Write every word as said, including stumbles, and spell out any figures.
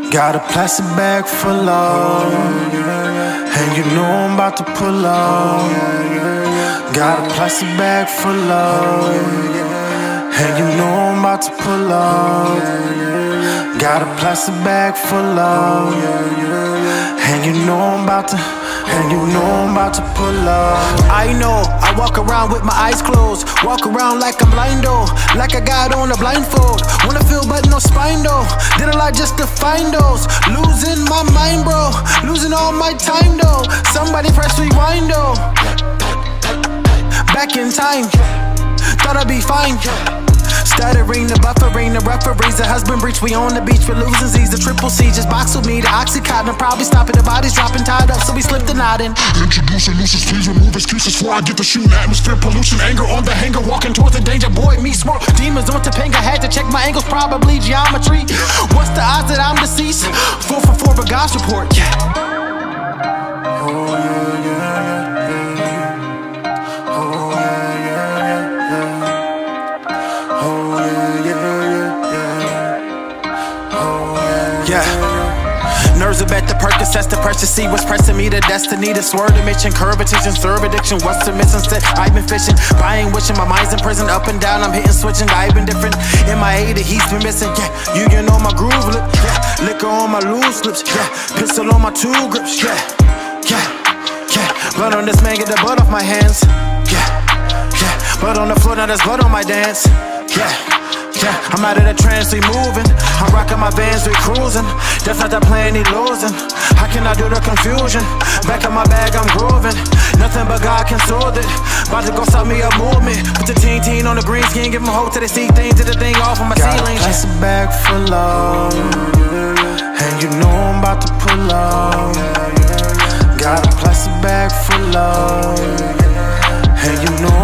Got a plastic bag full of, and you know I'm about to pull up. Got a plastic bag full of, and you know I'm about to pull up. Got a plastic bag full of, and you know I'm about to, and you know I'm about to pull up. I know, I walk around with my eyes closed, walk around like I'm blind though, like I got on a blindfold. Wanna feel but no spine though, did a lot just to find those. Losing my mind bro, losing all my time though. Somebody press rewind though. Back in time, thought I'd be fine. Stuttering, the buffering, the referees, the husband breach. We on the beach with losing Z's, the triple C just box with me. The Oxycontin probably stopping, the body's dropping, tied up, so we slipped the knot in. Introducing lucius, please remove excuses before I get the shooting. Atmosphere pollution, anger on the hanger, walking towards the danger. Boy, me smart, demons on Topanga, had to check my angles, probably geometry. What's the odds that I'm deceased? Four for four, but God's report, yeah. Oh yeah, yeah, yeah. Oh yeah, yeah, yeah. Oh yeah, yeah, yeah. Oh yeah, yeah. Nerves are at the Percocets, the pressure, see what's pressing me to destiny. The swerve dimension, curve attention, serve addiction. What's the miss instead? I've been fishing, buying, wishing. My mind's in prison, up and down, I'm hitting, switching. I've been different. In my A, the heat's been missing. Yeah, you you know my groove lip. Yeah, liquor on my loose lips. Yeah, pistol on my two grips. Yeah, yeah, yeah. Blood on this man, get the blood off my hands. Yeah, yeah. Blood on the floor, now there's blood on my dance. Yeah. Yeah, I'm out of the trance, we moving. I'm rocking my Vans, we cruising. That's not the plan, he losing. How can I do the confusion? Back in my bag, I'm grooving. Nothing but God can solve it. About to go stop me a movement. Put the teen teen on the green skin, give them hope till they see things, to the thing off of my got ceiling. Got a plastic bag full of, and you know I'm about to pull up. Got a plastic bag full of, and you know